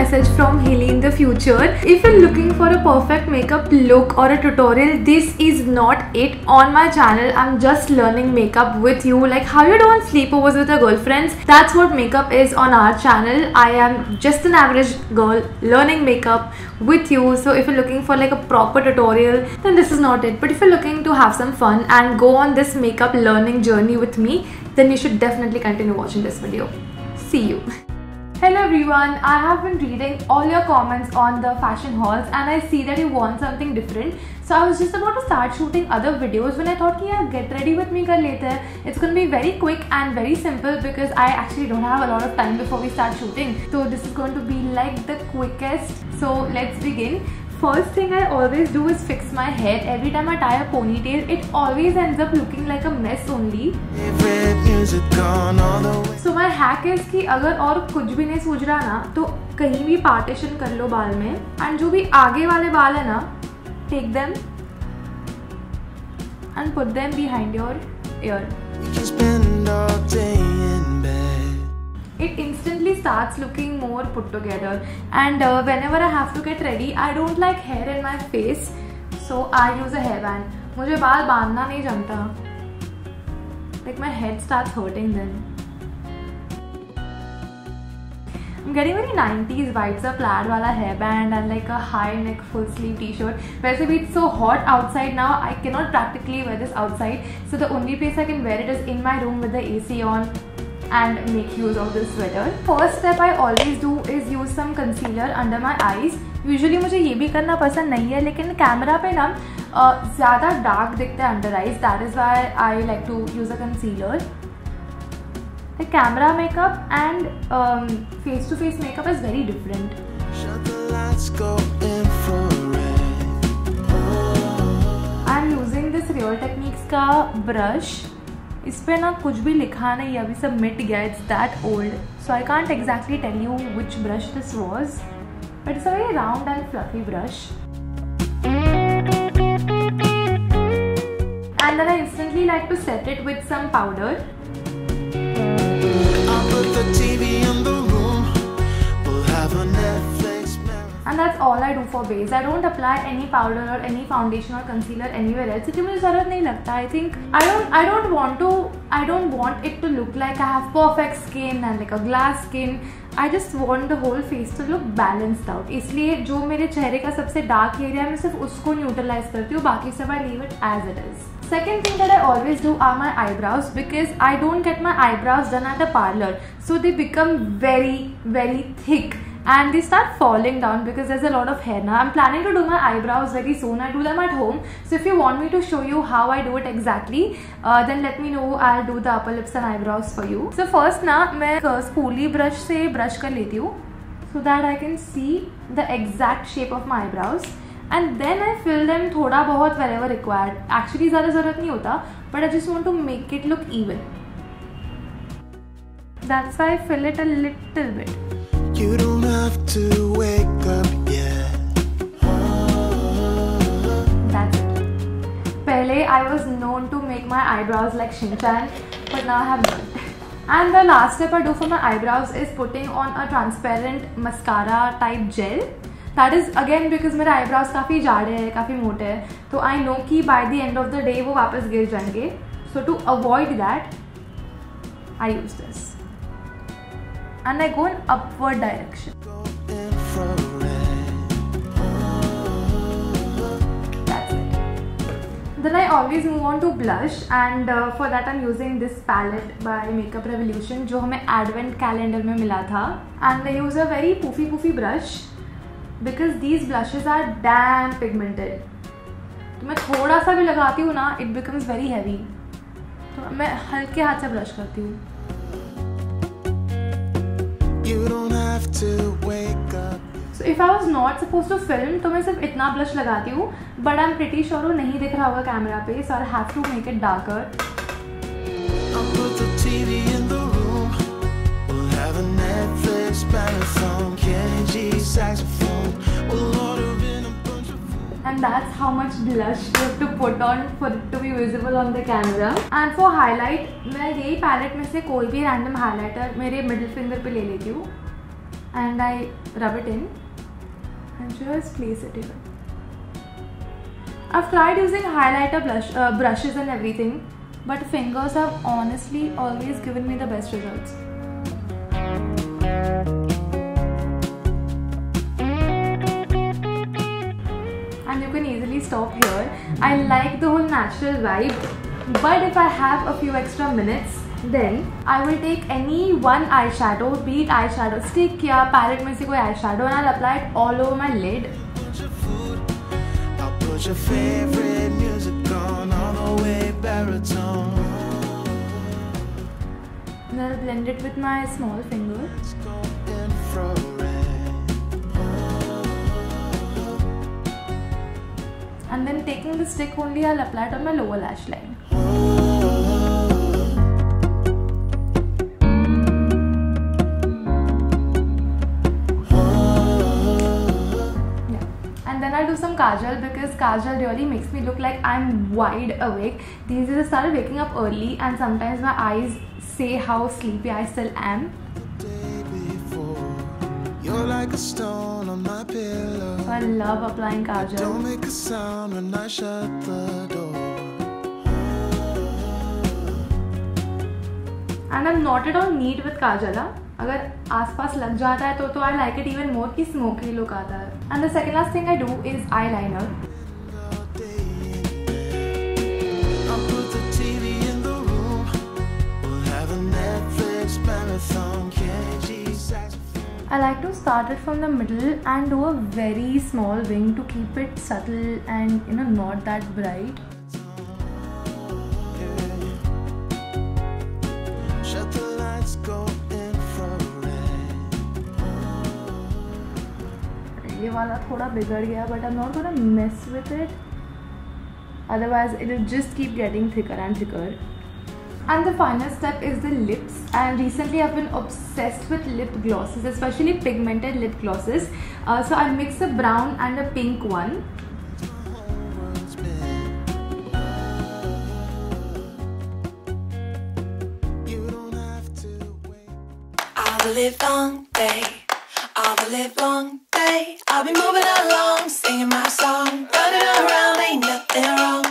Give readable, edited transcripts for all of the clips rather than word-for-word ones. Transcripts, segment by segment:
message from Haley in the future. If you're looking for a perfect makeup look or a tutorial, this is not it. On my channel, I'm just learning makeup with you, like how you do on sleepovers with your girlfriends. That's what makeup is on our channel. I am just an average girl learning makeup with you. So if you're looking for like a proper tutorial, then this is not it. But if you're looking to have some fun and go on this makeup learning journey with me, then you should definitely continue watching this video. See you. Hello everyone, I have been reading all your comments on the fashion hauls and I see that you want something different. So I was just about to start shooting other videos when I thought, yeah, get ready with me kar lete hai. It's going to be very quick and very simple because I actually don't have a lot of time before we start shooting. So this is going to be like the quickest. So let's begin. First thing I always do is fix my hair. Every time I tie a ponytail, it always ends up looking like a mess only. So my hack is कि अगर और कुछ भी नहीं सूझ रहा ना, तो कहीं भी पार्टीशन कर लो बाल में, and जो भी आगे वाले बाल है ना, take them and put them behind your ear. It instantly starts looking more put together, and whenever I have to get ready, I don't like hair in my face, so I use a hairband. मुझे बाल बांधना नहीं जमता. Like my head starts hurting then. I'm getting very 90s vibes, a plaid wala hairband and like a high neck full sleeve t-shirt. वैसे भी it's so hot outside now, I cannot practically wear this outside, so the only place I can wear it is in my room with the AC on and make use of this sweater. First step I always do is use some concealer under my eyes. Usually मुझे ये भी करना पसंद नहीं है, लेकिन camera पे ना ज़्यादा डार्क दिखता है under eyes. That is why I like to use a concealer. The camera makeup and face-to-face makeup is very different. I am using this Real Techniques का brush. इस पे ना कुछ भी लिखा नहीं, अभी सब मिट गया. It's that old, so I can't exactly tell you which brush this was, but it's a very round and fluffy brush. And then I instantly like to set it with some powder. I'll put the TV in the room. We'll have a Netflix marathon. And that's all I do for base. I don't apply any powder or any foundation or concealer anywhere else. इतनी मुझे ज़रूरत नहीं लगता. I think I don't want it to look like I have perfect skin and like a glass skin. I just want the whole face to look balanced out. इसलिए जो मेरे चेहरे का सबसे dark area है, मैं सिर्फ उसको neutralize करती हूँ. बाकी सब I leave it as it is. Second thing that I always do are my eyebrows, because I don't get my eyebrows done at a parlor, so they become very thick and they start falling down because there's a lot of hair. Now I'm planning to do my eyebrows very soon. I do them at home, so if you want me to show you how I do it exactly, then let me know. I'll do the upper lips and eyebrows for you. So first ना मैं spoolie brush से brush कर लेती हूँ so that I can see the exact shape of my eyebrows, and then I fill them थोड़ा बहुत wherever required. Actually ज़्यादा ज़रूरत नहीं होता, but I just want to make it look even. That's why I fill it a little bit. You don't have to wake up yet. That's it. Pehle I was known to make my eyebrows like Shin-chan, but now I have not. And the last step I do for my eyebrows is putting on a transparent mascara type gel. That is again because मेरे eyebrows काफ़ी जाड़े हैं, काफ़ी मोटे हैं, तो I know कि by the end of the day वो वापस गिर जाएंगे. So to avoid that, I use this. And I go in upward direction. That's it. Then I always move on to blush, and for that I'm using this palette by Makeup Revolution, जो हमें Advent calendar में मिला था. And I use a very poofy brush because these blushes are damn pigmented. तो मैं थोड़ा सा भी लगाती हूँ ना, it becomes very heavy. तो मैं हल्के हाथ से ब्रश करती हूँ. You don't have to wake up. So if I was not supposed to film, तो मैं सिर्फ इतना ब्लश लगाती हूँ, but I'm pretty sure वो नहीं दिख रहा होगा कैमरा पे, so I'll have to make it darker. I'll put the TV in the room. We'll have a Netflix marathon. Kenny G saxophone. We'll order in a bunch of food. And that's how much blush you have to put on for it to be visible on the camera. And for highlight, मैं यही palette में से कोई भी random highlighter मेरे middle finger पे ले लेती हूँ. and I rub it in and just place it here. I've tried using highlighter brushes and everything, but fingers have honestly always given me the best results. And you can easily stop here. I like the whole natural vibe, but if I have a few extra minutes, then I will take any one eyeshadow, be it eyeshadow stick या palette में से कोई eyeshadow, and I'll apply it all over my lid. I'll put your favorite music on all the way baritone. And I'll blend it with my small finger. And then taking the stick only, I'll apply it on my lower lash line. And then I'll do some kajal because kajal really makes me look like I'm wide awake. These days I started waking up early and sometimes my eyes say how sleepy I still am. You're like a stone on my pillow. So I love applying kajal. Don't make a sound when I shut the door. And I'm not at all neat with kajal. अगर आसपास लग जाता है तो I like it even more कि smoky look आता है. And the second last thing I do is eyeliner. I'll put the TV in the room. We'll have a Netflix marathon. I like to start it from the middle and do a very small wing to keep it subtle and not that bright. Shut the lights, go ये वाला थोड़ा बिगड़ गया, but I'm not gonna mess with it. Otherwise, it will just keep getting thicker and thicker. And the final step is the lips. And recently, I've been obsessed with lip glosses, especially pigmented lip glosses. So I mix a brown and a pink one. All the live long day, all the live long day. I'll be moving along, singing my song, running around, ain't nothing wrong.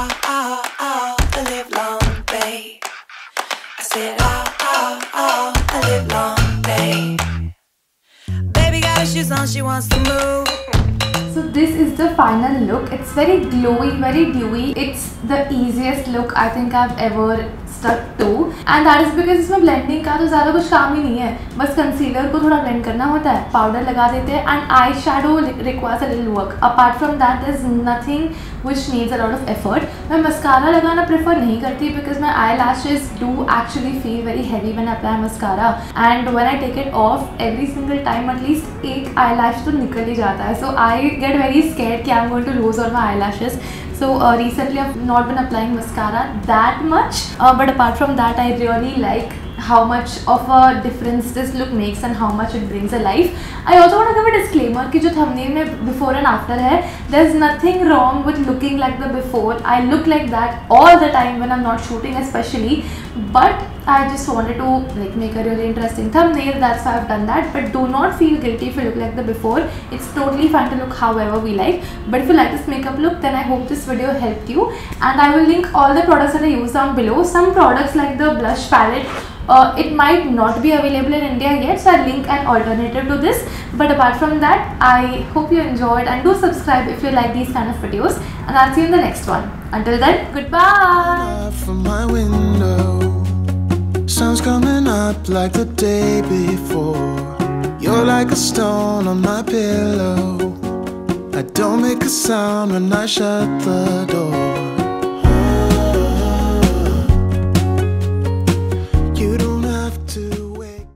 All the live long day. I said all the live long day. Baby got her shoes on, she wants to move. So this is the final look. It's very glowy, very dewy. It's the easiest look I think I've ever stuck to, and that is because इसमें blending का तो ज़्यादा कुछ काम ही नहीं है. बस concealer को थोड़ा blend करना होता है, powder लगा देते हैं, and eyeshadow requires a little work. Apart from that, there's nothing which needs a lot of effort. मैं mascara लगाना prefer नहीं करती because my eyelashes do actually feel very heavy when I apply mascara, and when I take it off, every single time at least एक eyelash तो निकल ही जाता है. So I get very scared कि I'm going to lose all my eyelashes. So recently I've not been applying mascara that much, but apart from that, I really like how much of a difference this look makes and how much it brings alive. I also want to give a disclaimer कि जो thumbnail में before and after है, there's nothing wrong with looking like the before. I look like that all the time when I'm not shooting especially, but I just wanted to make a really interesting thumbnail. That's why I've done that. But do not feel guilty if you look like the before. It's totally fine to look however we like. But if you like this makeup look, then I hope this video helped you. And I will link all the products that I use down below. Some products like the blush palette, it might not be available in India yet, so I'll link an alternative to this. But apart from that, I hope you enjoyed, and do subscribe if you like these kind of videos, and I'll see you in the next one. Until then, goodbye. From my window, sun's coming up like the day before. You're like a stone on my pillow. I don't make a sound when I shut the door.